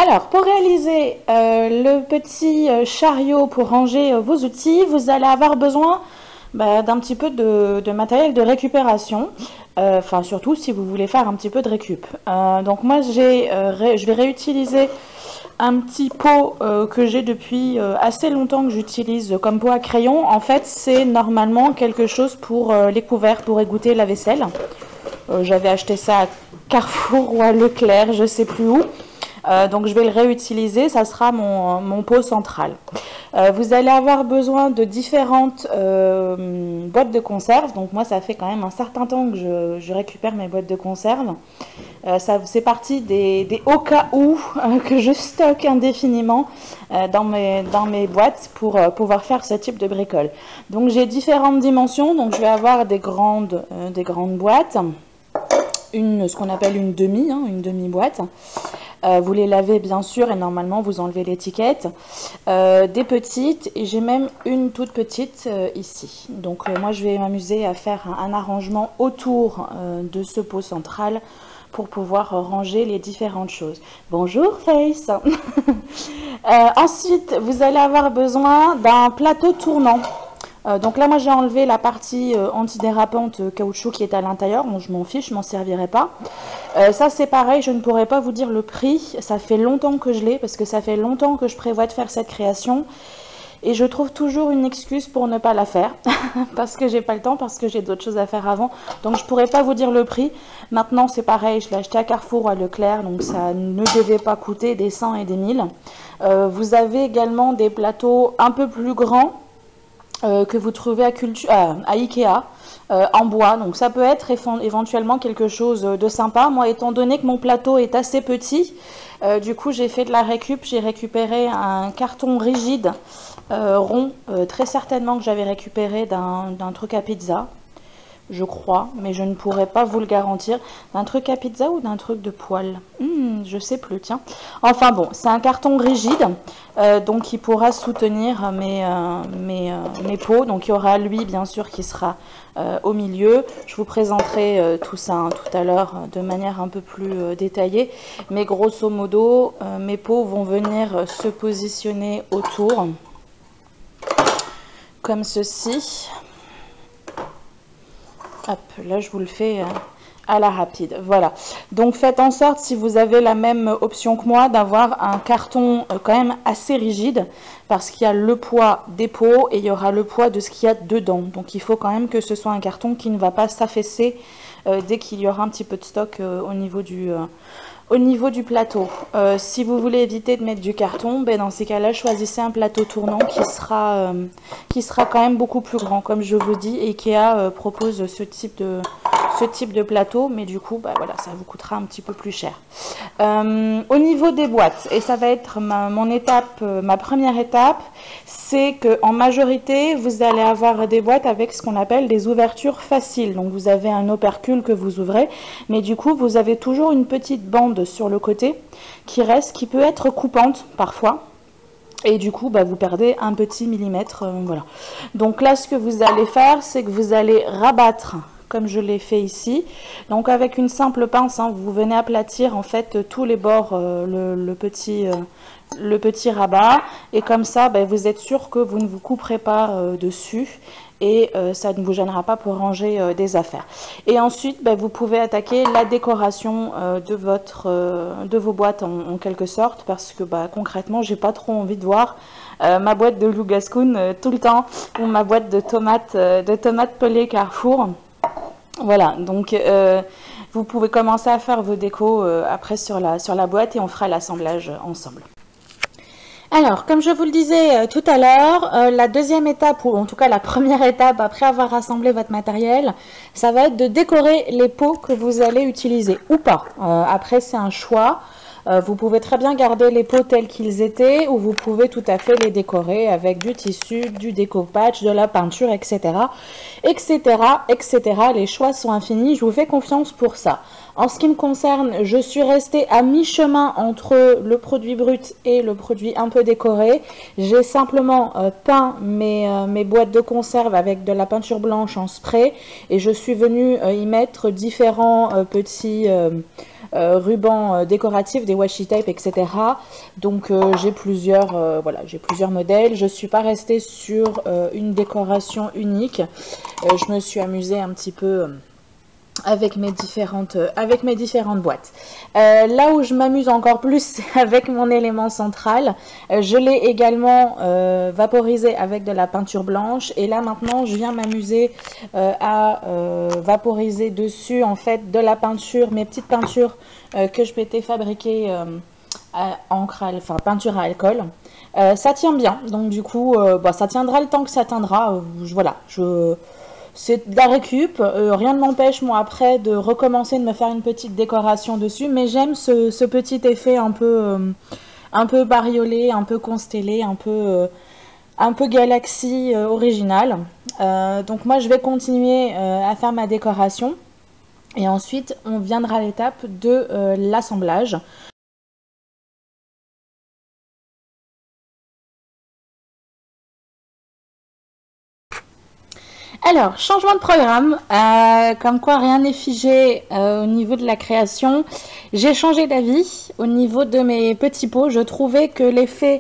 Alors, pour réaliser le petit chariot pour ranger vos outils, vous allez avoir besoin d'un petit peu de matériel de récupération. Enfin, surtout si vous voulez faire un petit peu de récup. Donc moi, je vais réutiliser un petit pot que j'ai depuis assez longtemps que j'utilise comme pot à crayon. En fait, c'est normalement quelque chose pour les couverts, pour égoutter la vaisselle. J'avais acheté ça à Carrefour ou à Leclerc, je ne sais plus où. Donc je vais le réutiliser, ça sera mon pot central. Vous allez avoir besoin de différentes boîtes de conserve. Donc moi, ça fait quand même un certain temps que je récupère mes boîtes de conserve. C'est parti des au cas où que je stocke indéfiniment dans mes boîtes pour pouvoir faire ce type de bricole. Donc j'ai différentes dimensions. Donc je vais avoir des grandes boîtes, ce qu'on appelle une demi-boîte. Vous les lavez bien sûr et normalement vous enlevez l'étiquette. Des petites et j'ai même une toute petite ici. Donc moi je vais m'amuser à faire un arrangement autour de ce pot central pour pouvoir ranger les différentes choses. Bonjour Face. Ensuite vous allez avoir besoin d'un plateau tournant. Donc là moi j'ai enlevé la partie antidérapante caoutchouc qui est à l'intérieur, bon je m'en fiche, je m'en servirai pas. Ça c'est pareil, je ne pourrais pas vous dire le prix, ça fait longtemps que je l'ai parce que ça fait longtemps que je prévois de faire cette création et je trouve toujours une excuse pour ne pas la faire parce que j'ai pas le temps, parce que j'ai d'autres choses à faire avant, donc je pourrais pas vous dire le prix. Maintenant c'est pareil, je l'ai acheté à Carrefour ou à Leclerc, donc ça ne devait pas coûter des 100 et des 1000. Vous avez également des plateaux un peu plus grands que vous trouvez à Ikea en bois, donc ça peut être éventuellement quelque chose de sympa. Moi étant donné que mon plateau est assez petit, du coup j'ai fait de la récup, j'ai récupéré un carton rigide rond, très certainement que j'avais récupéré d'un truc à pizza, je crois, mais je ne pourrais pas vous le garantir. D'un truc à pizza ou d'un truc de poêle, je sais plus, tiens. Enfin bon, c'est un carton rigide, donc il pourra soutenir mes pots. Donc il y aura lui, bien sûr, qui sera au milieu. Je vous présenterai tout ça tout à l'heure de manière un peu plus détaillée. Mais grosso modo, mes pots vont venir se positionner autour, comme ceci. Hop, là je vous le fais à la rapide. Voilà. Donc faites en sorte, si vous avez la même option que moi, d'avoir un carton quand même assez rigide, parce qu'il y a le poids des pots et il y aura le poids de ce qu'il y a dedans. Donc il faut quand même que ce soit un carton qui ne va pas s'affaisser dès qu'il y aura un petit peu de stock au niveau du plateau. Si vous voulez éviter de mettre du carton, dans ces cas-là, choisissez un plateau tournant qui sera quand même beaucoup plus grand. Comme je vous dis, Ikea propose ce type de plateau, mais du coup, voilà, ça vous coûtera un petit peu plus cher. Au niveau des boîtes, et ça va être ma première étape, c'est qu'en majorité, vous allez avoir des boîtes avec ce qu'on appelle des ouvertures faciles. Donc vous avez un opercule que vous ouvrez, mais du coup, vous avez toujours une petite bande sur le côté qui peut être coupante parfois. Et du coup, vous perdez un petit millimètre. Voilà. Donc là, ce que vous allez faire, c'est que vous allez rabattre, comme je l'ai fait ici. Donc avec une simple pince, vous venez aplatir en fait tous les bords, le petit rabat. Et comme ça, vous êtes sûr que vous ne vous couperez pas dessus. Et ça ne vous gênera pas pour ranger des affaires. Et ensuite, vous pouvez attaquer la décoration de vos boîtes en quelque sorte, parce que concrètement, j'ai pas trop envie de voir ma boîte de loup gascoun tout le temps, ou ma boîte de tomates pelées Carrefour. Voilà, donc vous pouvez commencer à faire vos décos après sur la boîte et on fera l'assemblage ensemble. Alors, comme je vous le disais tout à l'heure, la deuxième étape, ou en tout cas la première étape après avoir rassemblé votre matériel, ça va être de décorer les pots que vous allez utiliser ou pas. Après, c'est un choix. Vous pouvez très bien garder les pots tels qu'ils étaient ou vous pouvez tout à fait les décorer avec du tissu, du découpage, de la peinture, etc. etc. etc. Les choix sont infinis, je vous fais confiance pour ça. En ce qui me concerne, je suis restée à mi-chemin entre le produit brut et le produit un peu décoré. J'ai simplement peint mes boîtes de conserve avec de la peinture blanche en spray et je suis venue y mettre différents petits rubans décoratifs, des washi tape, etc. Donc j'ai plusieurs, voilà, j'ai plusieurs modèles. Je ne suis pas restée sur une décoration unique. Je me suis amusée un petit peu avec mes différentes boîtes. Là où je m'amuse encore plus, c'est avec mon élément central. Je l'ai également vaporisé avec de la peinture blanche. Et là maintenant, je viens m'amuser à vaporiser dessus en fait de la peinture, mes petites peintures que je m'étais fabriquer peinture à alcool. Ça tient bien, donc du coup, ça tiendra le temps que ça tiendra. Voilà, c'est de la récup, rien ne m'empêche moi après de recommencer de me faire une petite décoration dessus, mais j'aime ce petit effet un peu bariolé, un peu constellé, un peu galaxie original. Donc moi je vais continuer à faire ma décoration et ensuite on viendra à l'étape de l'assemblage. Alors, changement de programme, comme quoi rien n'est figé au niveau de la création. J'ai changé d'avis au niveau de mes petits pots. Je trouvais que l'effet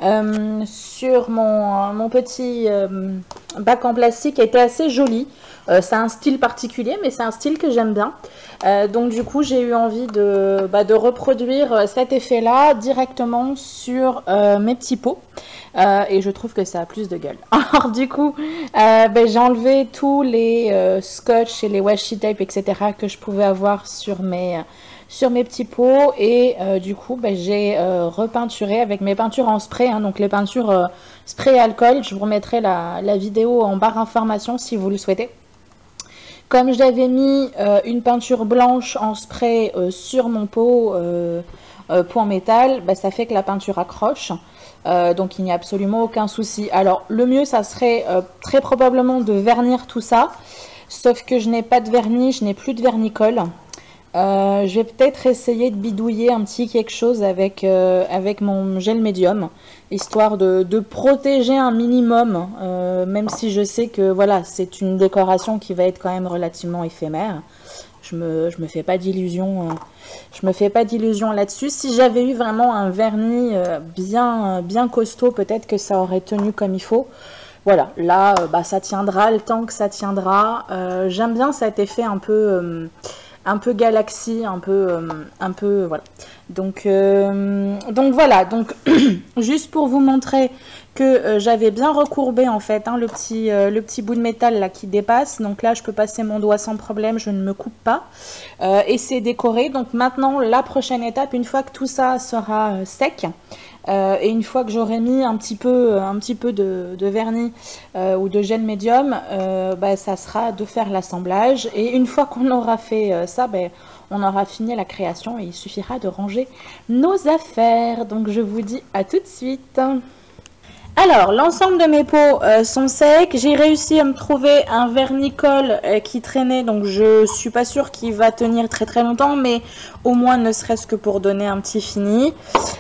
sur mon petit bac en plastique était assez joli. C'est un style particulier, mais c'est un style que j'aime bien. Donc du coup, j'ai eu envie de reproduire cet effet-là directement sur mes petits pots. Et je trouve que ça a plus de gueule. Alors du coup, j'ai enlevé tous les scotch et les washi tape, etc. que je pouvais avoir sur mes petits pots. Et du coup, j'ai repeinturé avec mes peintures en spray, hein, donc les peintures spray alcool. Je vous remettrai la vidéo en barre d'information si vous le souhaitez. Comme j'avais mis une peinture blanche en spray sur mon pot en métal, ça fait que la peinture accroche. Donc il n'y a absolument aucun souci. Alors le mieux ça serait très probablement de vernir tout ça, sauf que je n'ai pas de vernis, je n'ai plus de vernicole. Je vais peut-être essayer de bidouiller un petit quelque chose avec mon gel médium, histoire de protéger un minimum, même si je sais que voilà, c'est une décoration qui va être quand même relativement éphémère. Je me fais pas d'illusions. Je me fais pas d'illusions là-dessus. Si j'avais eu vraiment un vernis bien costaud, peut-être que ça aurait tenu comme il faut. Voilà, là, ça tiendra le temps que ça tiendra. J'aime bien cet effet un peu galaxie, un peu voilà. Donc voilà, donc juste pour vous montrer que j'avais bien recourbé en fait le petit bout de métal là qui dépasse. Donc là je peux passer mon doigt sans problème, je ne me coupe pas. Et c'est décoré. Donc maintenant la prochaine étape, une fois que tout ça sera sec, et une fois que j'aurai mis un petit peu de vernis ou de gel médium, ça sera de faire l'assemblage. Et une fois qu'on aura fait ça, on aura fini la création et il suffira de ranger nos affaires. Donc je vous dis à tout de suite. Alors, l'ensemble de mes pots sont secs. J'ai réussi à me trouver un vernicole qui traînait, donc je suis pas sûre qu'il va tenir très très longtemps, mais au moins ne serait-ce que pour donner un petit fini.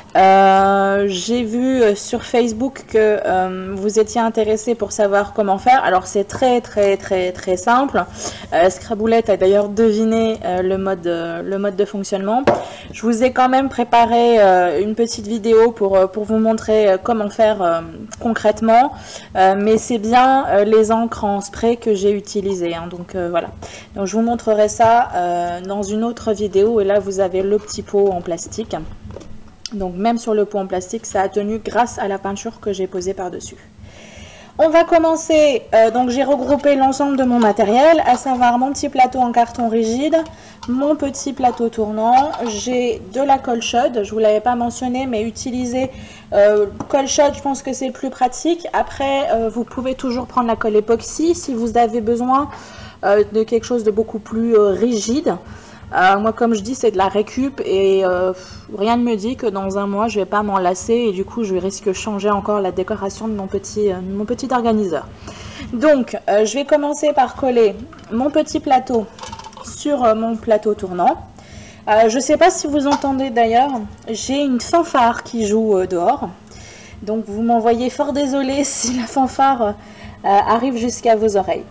J'ai vu sur Facebook que vous étiez intéressé pour savoir comment faire. Alors c'est très simple. Scraboulette a d'ailleurs deviné le mode de fonctionnement. Je vous ai quand même préparé une petite vidéo pour vous montrer comment faire concrètement, mais c'est bien les encres en spray que j'ai utilisées, hein, donc voilà. Donc je vous montrerai ça dans une autre vidéo. Et là vous avez le petit pot en plastique. Donc même sur le pot en plastique, ça a tenu grâce à la peinture que j'ai posée par-dessus. On va commencer, donc j'ai regroupé l'ensemble de mon matériel, à savoir mon petit plateau en carton rigide, mon petit plateau tournant, j'ai de la colle chaude, je ne vous l'avais pas mentionné, mais utiliser colle chaude, je pense que c'est plus pratique. Après, vous pouvez toujours prendre la colle époxy si vous avez besoin de quelque chose de beaucoup plus rigide. Moi, comme je dis, c'est de la récup et rien ne me dit que dans un mois, je vais pas m'en lasser et du coup, je risque de changer encore la décoration de mon petit organiseur. Donc, je vais commencer par coller mon petit plateau sur mon plateau tournant. Je ne sais pas si vous entendez d'ailleurs, j'ai une fanfare qui joue dehors. Donc, vous m'en voyez fort désolé si la fanfare arrive jusqu'à vos oreilles.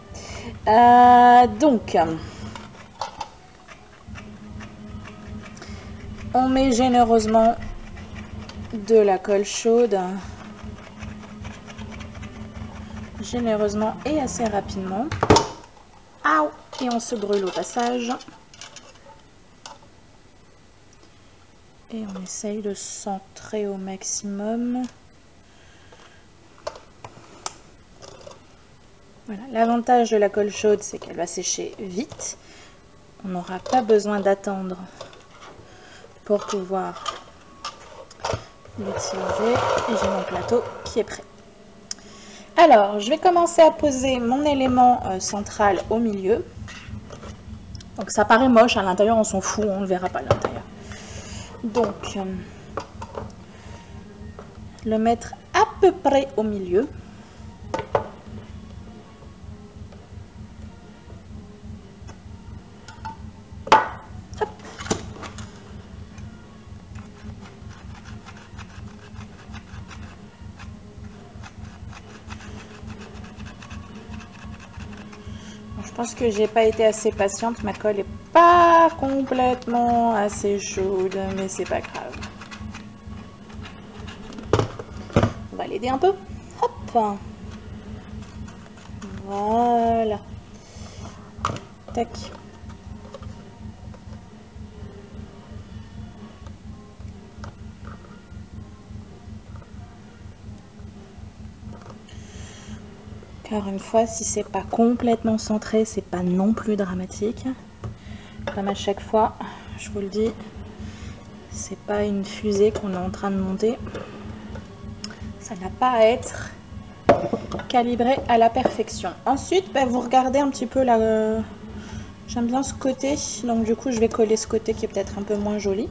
On met généreusement de la colle chaude. Généreusement et assez rapidement. Aouh! Et on se brûle au passage. Et on essaye de centrer au maximum. Voilà, l'avantage de la colle chaude, c'est qu'elle va sécher vite. On n'aura pas besoin d'attendre pour pouvoir l'utiliser. Et j'ai mon plateau qui est prêt. Alors, je vais commencer à poser mon élément central au milieu. Donc ça paraît moche, à l'intérieur on s'en fout, on ne le verra pas à l'intérieur. Donc, le mettre à peu près au milieu. Hop. Je pense que j'ai pas été assez patiente, ma colle est pas complètement assez chaude, mais c'est pas grave. On va l'aider un peu. Hop. Voilà. Tac. Car une fois, si c'est pas complètement centré, c'est pas non plus dramatique. Comme à chaque fois, je vous le dis, c'est pas une fusée qu'on est en train de monter. Ça n'a pas à être calibré à la perfection. Ensuite, vous regardez un petit peu là. J'aime bien ce côté, donc du coup, je vais coller ce côté qui est peut-être un peu moins joli.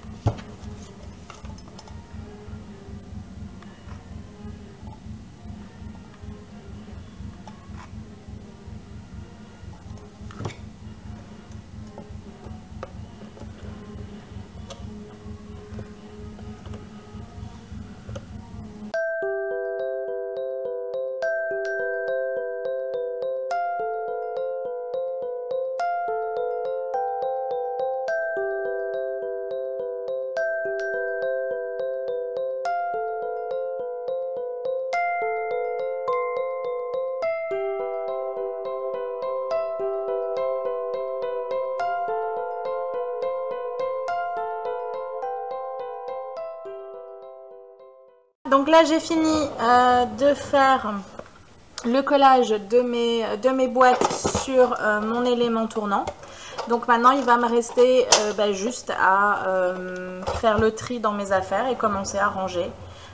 Donc là, j'ai fini de faire le collage de mes boîtes sur mon élément tournant. Donc maintenant, il va me rester juste à faire le tri dans mes affaires et commencer à ranger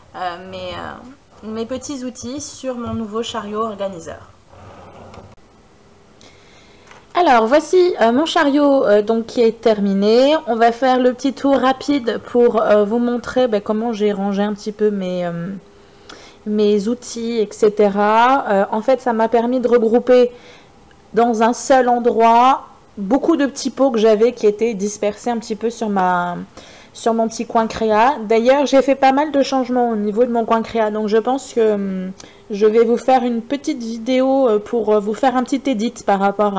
mes petits outils sur mon nouveau chariot organiseur. Alors voici mon chariot donc qui est terminé. On va faire le petit tour rapide pour vous montrer comment j'ai rangé un petit peu mes outils, etc. En fait, ça m'a permis de regrouper dans un seul endroit beaucoup de petits pots que j'avais qui étaient dispersés un petit peu sur mon petit coin créa. D'ailleurs, j'ai fait pas mal de changements au niveau de mon coin créa, donc je pense que je vais vous faire une petite vidéo pour vous faire un petit edit par rapport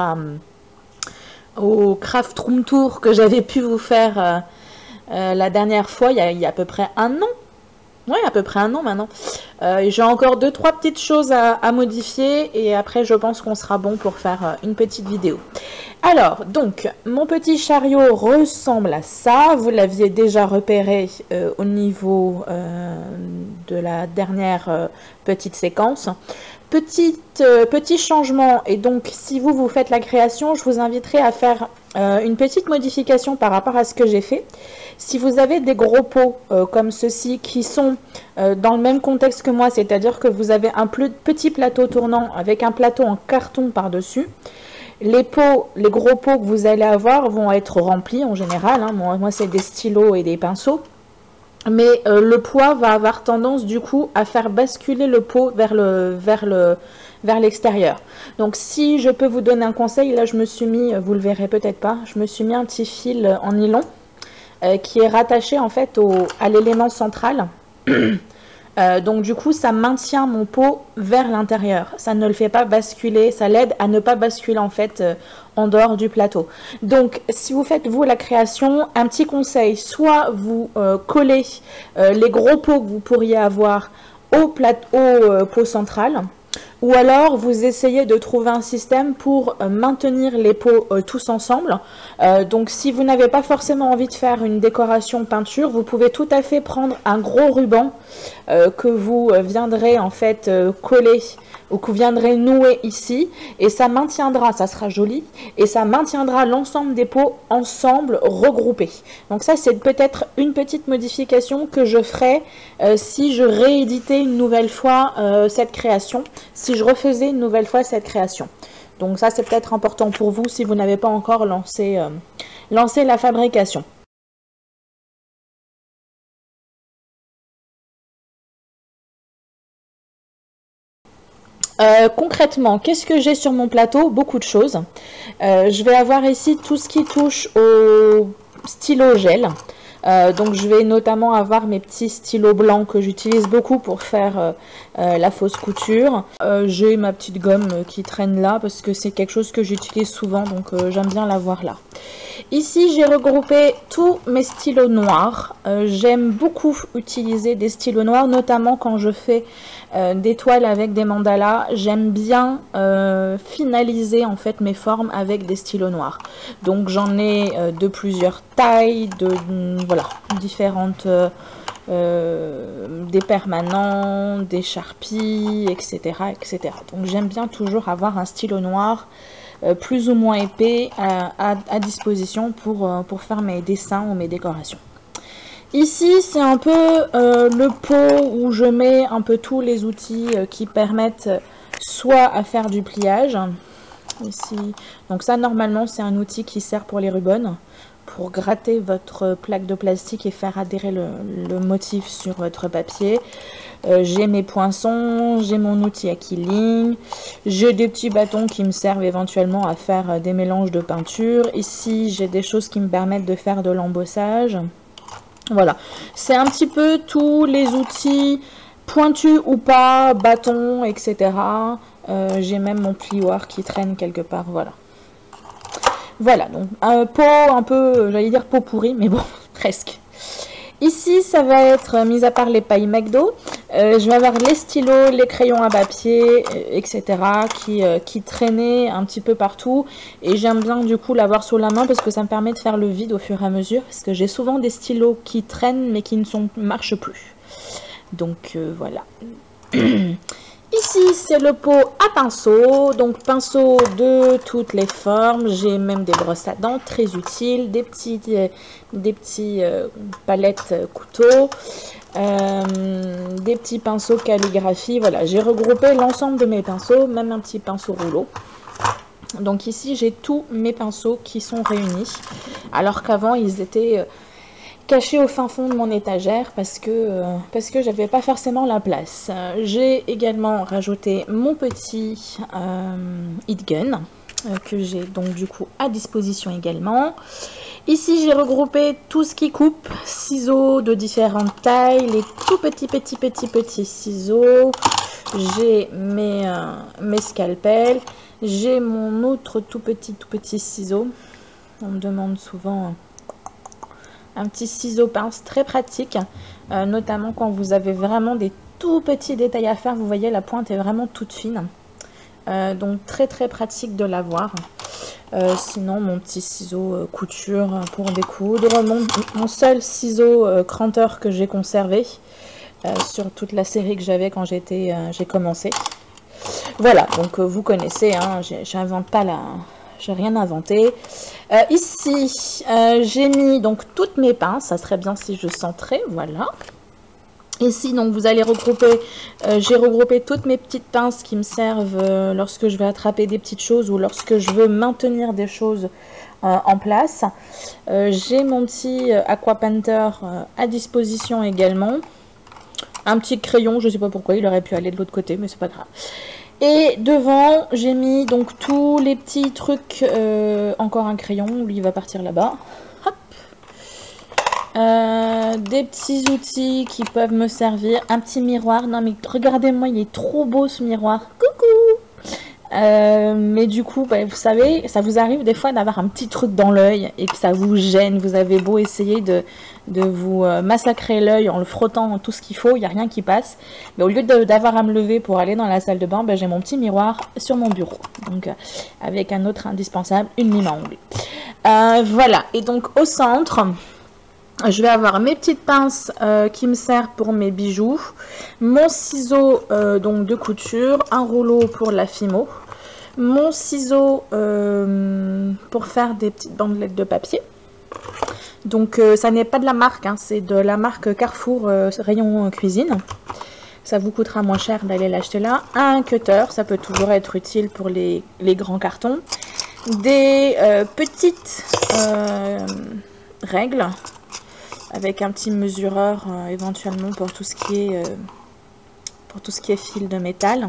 au Craft Room Tour que j'avais pu vous faire la dernière fois, il y a à peu près un an. Oui, à peu près un an maintenant. J'ai encore 2-3 petites choses à modifier et après je pense qu'on sera bon pour faire une petite vidéo. Alors, donc, mon petit chariot ressemble à ça. Vous l'aviez déjà repéré au niveau de la dernière petite séquence. Petit changement, et donc si vous faites la création, je vous inviterai à faire une petite modification par rapport à ce que j'ai fait. Si vous avez des gros pots comme ceux-ci qui sont dans le même contexte que moi, c'est-à-dire que vous avez un petit plateau tournant avec un plateau en carton par-dessus, les gros pots que vous allez avoir vont être remplis en général, hein. Moi c'est des stylos et des pinceaux. Mais le poids va avoir tendance du coup à faire basculer le pot vers l'extérieur. Donc si je peux vous donner un conseil, là je me suis mis, vous le verrez peut-être pas, je me suis mis un petit fil en nylon qui est rattaché en fait à l'élément central. Donc du coup, ça maintient mon pot vers l'intérieur. Ça ne le fait pas basculer, ça l'aide à ne pas basculer en fait en dehors du plateau. Donc si vous faites vous la création, un petit conseil, soit vous collez les gros pots que vous pourriez avoir au pot central, ou alors vous essayez de trouver un système pour maintenir les pots tous ensemble. Donc si vous n'avez pas forcément envie de faire une décoration peinture, vous pouvez tout à fait prendre un gros ruban que vous viendrez en fait coller ou que vous viendrez nouer ici, et ça maintiendra, ça sera joli, et ça maintiendra l'ensemble des pots ensemble regroupés. Donc ça c'est peut-être une petite modification que je ferai si je rééditais une nouvelle fois cette création, si je refaisais une nouvelle fois cette création. Donc ça c'est peut-être important pour vous si vous n'avez pas encore lancé la fabrication. Concrètement, qu'est-ce que j'ai sur mon plateau? Beaucoup de choses. Je vais avoir ici tout ce qui touche au stylo gel. Donc je vais notamment avoir mes petits stylos blancs que j'utilise beaucoup pour faire la fausse couture. J'ai ma petite gomme qui traîne là parce que c'est quelque chose que j'utilise souvent, donc j'aime bien l'avoir là. Ici j'ai regroupé tous mes stylos noirs. J'aime beaucoup utiliser des stylos noirs, notamment quand je fais des toiles avec des mandalas. J'aime bien finaliser en fait mes formes avec des stylos noirs. Donc j'en ai de plusieurs tailles, voilà, différentes, des permanents, des Sharpies, etc., etc. Donc j'aime bien toujours avoir un stylo noir plus ou moins épais à disposition pour faire mes dessins ou mes décorations. Ici, c'est un peu le pot où je mets un peu tous les outils qui permettent soit à faire du pliage. Ici, donc ça, normalement, c'est un outil qui sert pour les rubans, pour gratter votre plaque de plastique et faire adhérer le motif sur votre papier. J'ai mes poinçons, j'ai mon outil à quilling, j'ai des petits bâtons qui me servent éventuellement à faire des mélanges de peinture. Ici, j'ai des choses qui me permettent de faire de l'embossage. Voilà, c'est un petit peu tous les outils, pointus ou pas, bâtons, etc. J'ai même mon plioir qui traîne quelque part, voilà. Voilà, donc un pot un peu, j'allais dire pot pourri, mais bon, presque. Ici, ça va être, mis à part les pailles McDo, je vais avoir les stylos, les crayons à papier, etc. qui traînaient un petit peu partout. Et j'aime bien du coup l'avoir sous la main parce que ça me permet de faire le vide au fur et à mesure. Parce que j'ai souvent des stylos qui traînent mais qui ne marchent plus. Donc voilà. Ici, c'est le pot à pinceau, donc pinceau de toutes les formes. J'ai même des brosses à dents très utiles, des petits palettes couteaux, des petits pinceaux calligraphie. Voilà, j'ai regroupé l'ensemble de mes pinceaux, même un petit pinceau rouleau. Donc ici, j'ai tous mes pinceaux qui sont réunis, alors qu'avant, ils étaient caché au fin fond de mon étagère parce que j'avais pas forcément la place. J'ai également rajouté mon petit heat gun que j'ai donc du coup à disposition également. Ici j'ai regroupé tout ce qui coupe, ciseaux de différentes tailles, les tout petits ciseaux. J'ai mes scalpels, j'ai mon autre tout petit ciseau. On me demande souvent un petit ciseau pince très pratique, notamment quand vous avez vraiment des tout petits détails à faire. Vous voyez, la pointe est vraiment toute fine, donc très pratique de l'avoir. Sinon, mon petit ciseau couture pour découdre, mon seul ciseau cranteur que j'ai conservé sur toute la série que j'avais quand j'ai commencé. Voilà, donc vous connaissez, hein, j'invente pas j'ai rien inventé. Ici, j'ai mis donc toutes mes pinces. Ça serait bien si je centrais, voilà. Ici, donc vous allez regrouper, j'ai regroupé toutes mes petites pinces qui me servent lorsque je vais attraper des petites choses ou lorsque je veux maintenir des choses en place. J'ai mon petit Aqua Painter à disposition également. Un petit crayon, je ne sais pas pourquoi, il aurait pu aller de l'autre côté, mais c'est pas grave. Et devant, j'ai mis donc tous les petits trucs, encore un crayon, lui il va partir là-bas. Hop. Des petits outils qui peuvent me servir. Un petit miroir. Non mais regardez-moi, il est trop beau ce miroir. Coucou. Mais du coup, bah, vous savez, ça vous arrive des fois d'avoir un petit truc dans l'œil et que ça vous gêne. Vous avez beau essayer de vous massacrer l'œil en le frottant tout ce qu'il faut, il n'y a rien qui passe. Mais au lieu d'avoir à me lever pour aller dans la salle de bain, bah, j'ai mon petit miroir sur mon bureau. Donc avec un autre indispensable, une lime à ongles. Voilà, et donc au centre... Je vais avoir mes petites pinces qui me servent pour mes bijoux, mon ciseau donc de couture, un rouleau pour la fimo, mon ciseau pour faire des petites bandelettes de papier. Donc ça n'est pas de la marque, hein, c'est de la marque Carrefour rayon cuisine. Ça vous coûtera moins cher d'aller l'acheter là. Un cutter, ça peut toujours être utile pour les grands cartons. Des petites règles. Avec un petit mesureur éventuellement pour tout ce qui est fil de métal.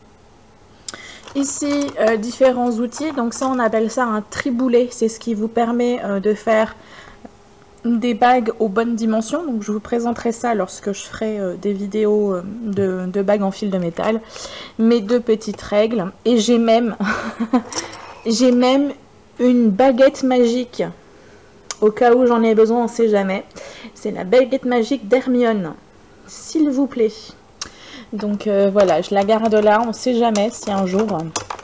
Ici, différents outils. Donc ça, on appelle ça un triboulet. C'est ce qui vous permet de faire des bagues aux bonnes dimensions. Donc je vous présenterai ça lorsque je ferai des vidéos de bagues en fil de métal. Mes deux petites règles. Et j'ai même, j'ai même une baguette magique. Au cas où j'en ai besoin, on ne sait jamais. C'est la baguette magique d'Hermione. S'il vous plaît. Donc voilà, je la garde là. On ne sait jamais si un jour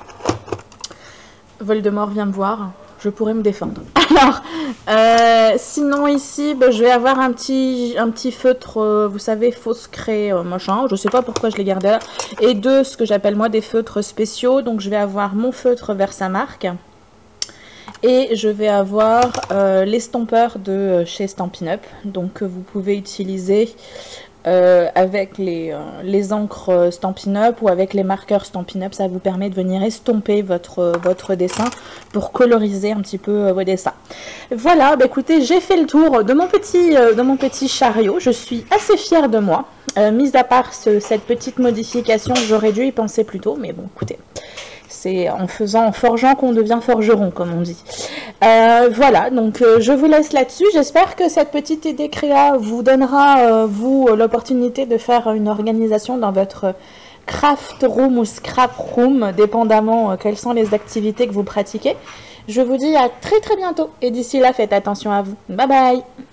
Voldemort vient me voir. Je pourrais me défendre. Alors, sinon ici, bah, je vais avoir un petit feutre, vous savez, fausse craie, machin. Je ne sais pas pourquoi je l'ai gardé là. Et deux, ce que j'appelle moi des feutres spéciaux. Donc je vais avoir mon feutre Versamark. Et je vais avoir l'estompeur de chez Stampin' Up, donc vous pouvez utiliser avec les encres Stampin' Up ou avec les marqueurs Stampin' Up. Ça vous permet de venir estomper votre dessin pour coloriser un petit peu vos dessins. Voilà, bah écoutez, j'ai fait le tour de mon petit chariot. Je suis assez fière de moi. Mis à part cette petite modification, j'aurais dû y penser plus tôt, mais bon, écoutez. C'est en forgeant qu'on devient forgeron, comme on dit. Voilà, donc je vous laisse là-dessus. J'espère que cette petite idée créa vous donnera, vous, l'opportunité de faire une organisation dans votre craft room ou scrap room, dépendamment quelles sont les activités que vous pratiquez. Je vous dis à très très bientôt. Et d'ici là, faites attention à vous. Bye bye!